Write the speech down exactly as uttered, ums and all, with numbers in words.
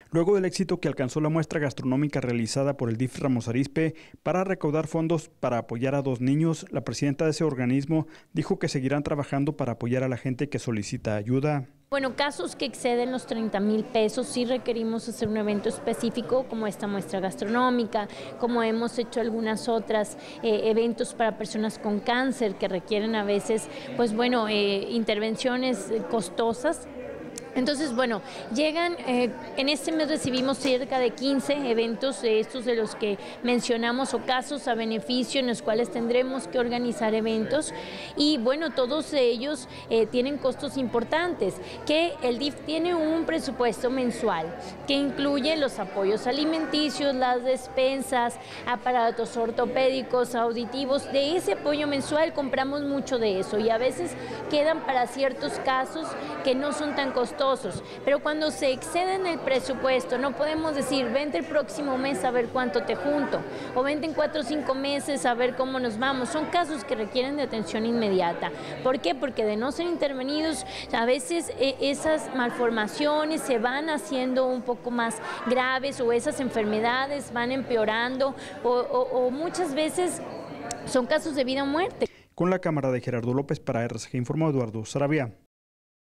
luego del éxito que alcanzó la muestra gastronómica realizada por el D I F Ramos Arizpe para recaudar fondos para apoyar a dos niños, la presidenta de ese organismo dijo que seguirán trabajando para apoyar a la gente que solicita ayuda. Bueno, casos que exceden los treinta mil pesos, sí requerimos hacer un evento específico como esta muestra gastronómica, como hemos hecho algunas otras eh, eventos para personas con cáncer que requieren a veces, pues bueno, eh, intervenciones costosas. Entonces, bueno, llegan, eh, en este mes recibimos cerca de quince eventos, de estos de los que mencionamos, o casos a beneficio en los cuales tendremos que organizar eventos, y bueno, todos ellos eh, tienen costos importantes, que el D I F tiene un presupuesto mensual que incluye los apoyos alimenticios, las despensas, aparatos ortopédicos, auditivos. De ese apoyo mensual compramos mucho de eso y a veces quedan para ciertos casos que no son tan costosos. Pero cuando se exceden el presupuesto, no podemos decir, vente el próximo mes a ver cuánto te junto, o vente en cuatro o cinco meses a ver cómo nos vamos. Son casos que requieren de atención inmediata. ¿Por qué? Porque de no ser intervenidos, a veces eh, esas malformaciones se van haciendo un poco más graves, o esas enfermedades van empeorando, o, o, o muchas veces son casos de vida o muerte. Con la cámara de Gerardo López para R C G informó Eduardo Saravia.